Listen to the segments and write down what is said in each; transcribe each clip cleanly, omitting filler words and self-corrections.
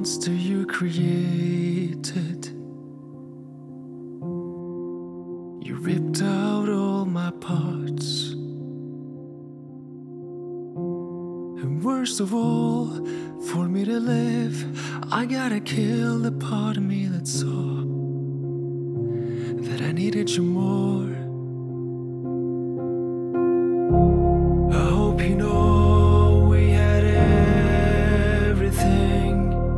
monster you created. You ripped out all my parts, and worst of all, for me to live, I gotta kill the part of me that saw that I needed you more. I hope you know we had everything,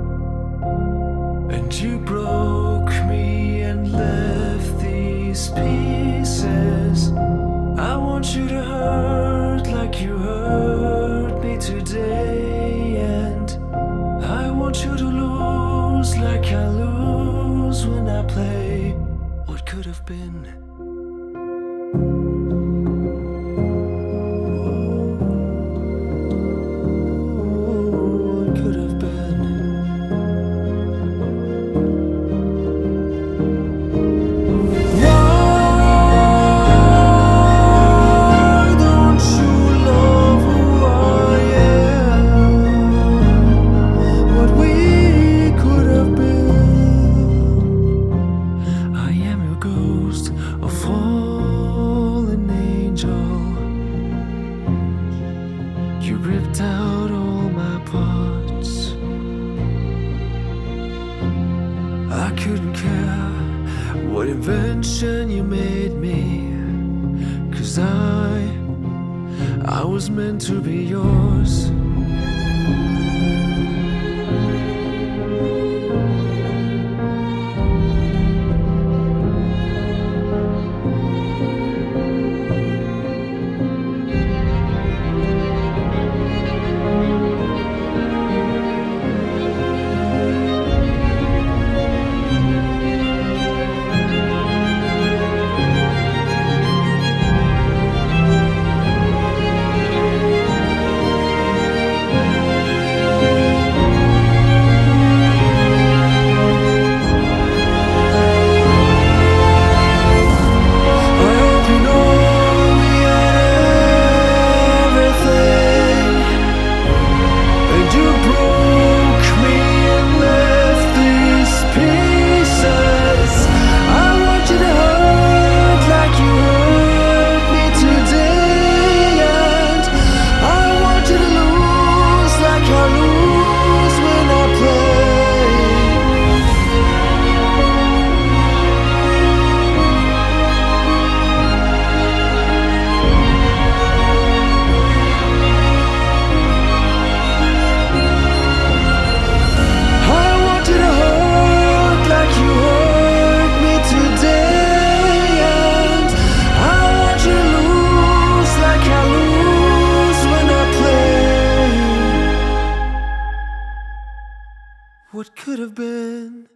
and you broke me and left these pieces. I want you to hurt like you hurt me today, and I want you to lose like I lose when I play what could have been. A fallen angel, you ripped out all my parts. I couldn't care what invention you made me, 'cause I was meant to be yours. What could have been?